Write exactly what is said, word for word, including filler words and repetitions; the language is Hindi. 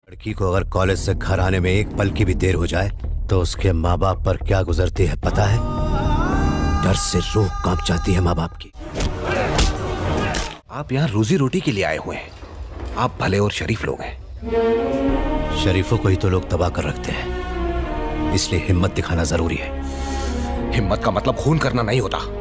लड़की को अगर कॉलेज से घर आने में एक पल की भी देर हो जाए तो उसके माँ बाप पर क्या गुजरती है पता है? डर से रूह कांप जाती है माँ बाप की। आप यहाँ रोजी रोटी के लिए आए हुए हैं। आप भले और शरीफ लोग हैं। शरीफों को ही तो लोग तबाह कर रखते हैं, इसलिए हिम्मत दिखाना जरूरी है। हिम्मत का मतलब खून करना नहीं होता।